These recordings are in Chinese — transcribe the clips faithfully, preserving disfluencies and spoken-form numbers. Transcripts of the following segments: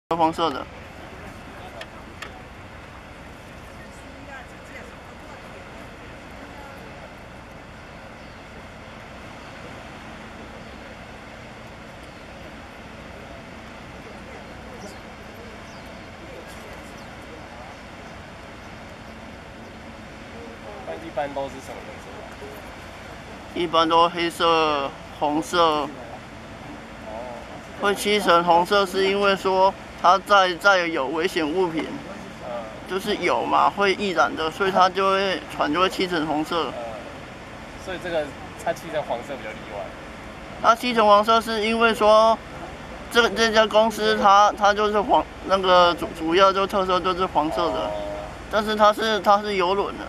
黄色的。 那一般都是什么颜色？ 一般都黑色、红色。会漆成红色，是因为说它在在有危险物品， 呃， 就是有嘛会易燃的，所以它就会船就会漆成红色。 呃，所以这个它漆成黄色比较例外。 它漆成黄色是因为说，这个这家公司它它就是黄那个主主要就特色就是黄色的，但是它是它是油轮的。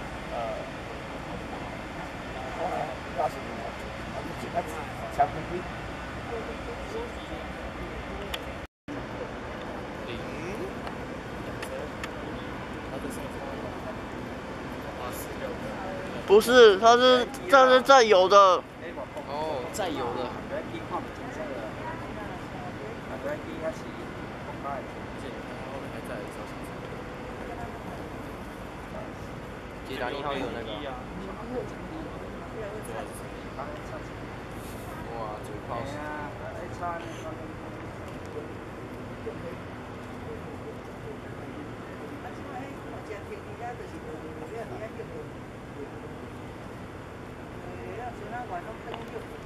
不是，它是这是载油的。 哦，载油的。捷达一号有那个。哇，嘴炮！ 哎呀，现在晚上更热。